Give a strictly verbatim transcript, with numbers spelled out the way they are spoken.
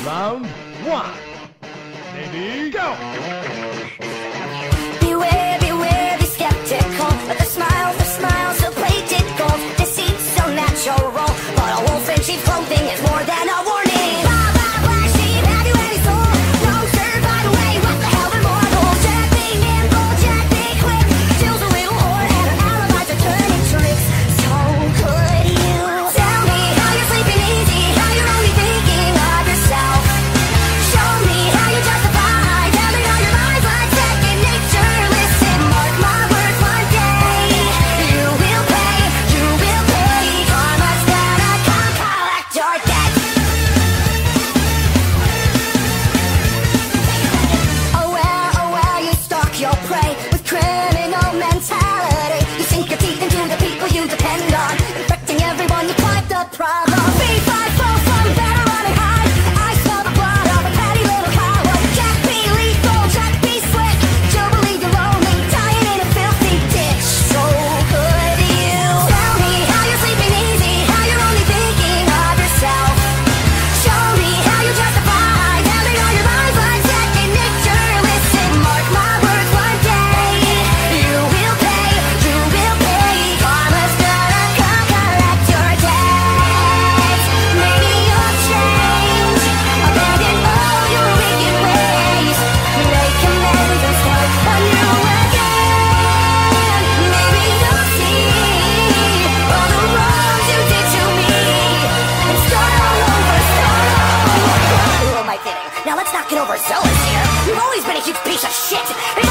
Round one. Ready, go! Beware, beware, be skeptical. But the smiles, the smiles, so plated gold. Deceit so natural. But a wolf in sheep's clothing is more than a warning. Blah, blah, black sheep, have you any soul? No, sir, by the way, what the hell immortal? Jack be nimble, Jack be quick. Jill's a little whore and her alibis are turning tricks. So could you tell me how you're sleeping easy? How you're only thinking of yourself? Show me how you justify. Tell me how your mind's like second nature. Listen, mark my words, one day you will pay, you will pay. Karma's gonna come collect your debt. Aware, aware, you stalk your prey with criminal mentality. You sink your teeth into the people you depend on, infecting everyone. You fight the problem. B five four from better run and hide. I smell the blood of a petty little coward. Jack be lethal, Jack be slick. You'll believe you're only dying in a filthy ditch. So could you tell me how you're sleeping easy? How you're only thinking of yourself? Show me how you justify. Tell me how your mind's like second nature. Listen, mark my words, one day you will pay, you will pay. Karma's gonna come collect your debt. Maybe you'll change, abandon all your wicked ways, make amends and start anew again. Maybe you'll see all the wrongs you did to me and start all over, start all over. Who am I kidding? Now let's not get overzealous here. You've always been a huge piece of shit.